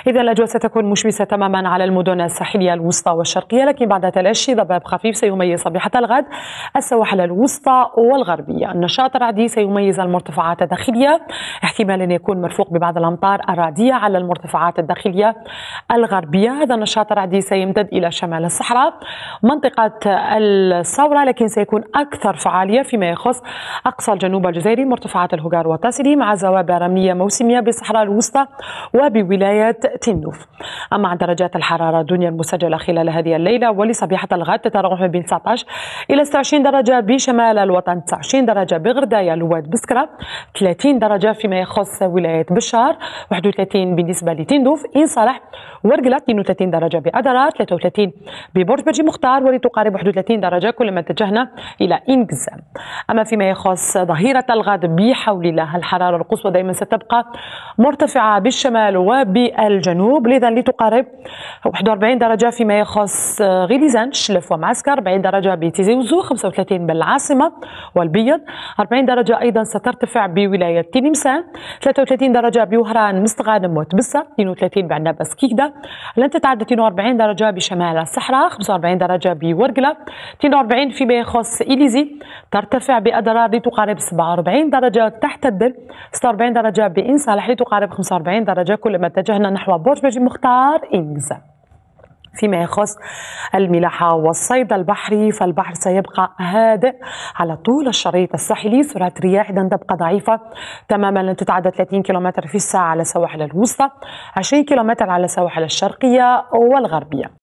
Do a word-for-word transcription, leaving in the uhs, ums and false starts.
إذا الأجواء ستكون مشمسة تماما على المدن الساحلية الوسطى والشرقية، لكن بعد تلاشي ضباب خفيف سيميز صبيحة الغد السواحل الوسطى والغربية. النشاط الرعدي سيميز المرتفعات الداخلية، احتمال أن يكون مرفوق ببعض الأمطار الرعدية على المرتفعات الداخلية الغربية. هذا النشاط الرعدي سيمتد إلى شمال الصحراء منطقة الصورة، لكن سيكون أكثر فعالية فيما يخص أقصى الجنوب الجزائري، مرتفعات الهجار والتاسري، مع زوابع رملية موسمية بالصحراء الوسطى وبولاية تندوف. أما عن درجات الحرارة الدنيا المسجلة خلال هذه الليلة ولصبيحة الغد تتراوح ما بين تسعة عشر إلى ستة وعشرين درجة بشمال الوطن، تسعة وعشرين درجة بغرداية لواد بسكرة، ثلاثين درجة فيما يخص ولاية بشار، واحد وثلاثين بالنسبة لتندوف، إن صالح ورقلة، اثنين وثلاثين درجة بأدرار، ثلاثة وثلاثين ببرج برجي مختار، ولتقارب واحد وثلاثين درجة كلما اتجهنا إلى إنجزام. أما فيما يخص ظهيرة الغد بحول الله الحرارة القصوى دائما ستبقى مرتفعة بالشمال وبالجنوب، لذا لتقارب واحد وأربعين درجة فيما يخص غليزان، شلف ومعسكر، أربعين درجة بتيزي وزو، خمسة وثلاثين بالعاصمة والبيض، أربعين درجة أيضا سترتفع بولاية تلمسان، ثلاثة وثلاثين درجة بوهران مستغانم وتبسة، اثنين وثلاثين بعنابس كيكدا، لن تتعدى اثنين وأربعين درجة بشمال الصحراء، خمسة وأربعين درجة بورقلة، اثنين وأربعين فيما يخص إليزي، ترتفع بأدرار لتقارب سبعة وأربعين درجة تحت الدل، ستة وأربعين درجة بإن صالح لتقارب خمسة وأربعين درجة كلما اتجهنا نحو برج برجي مختار إنجزام. فيما يخص الملاحة والصيد البحري فالبحر سيبقى هادئ على طول الشريط الساحلي، سرعة الرياح إذا تبقى ضعيفة تماما، لن تتعدى ثلاثين كيلومتر في الساعة على السواحل الوسطى، عشرين كيلومتر على السواحل الشرقية والغربية.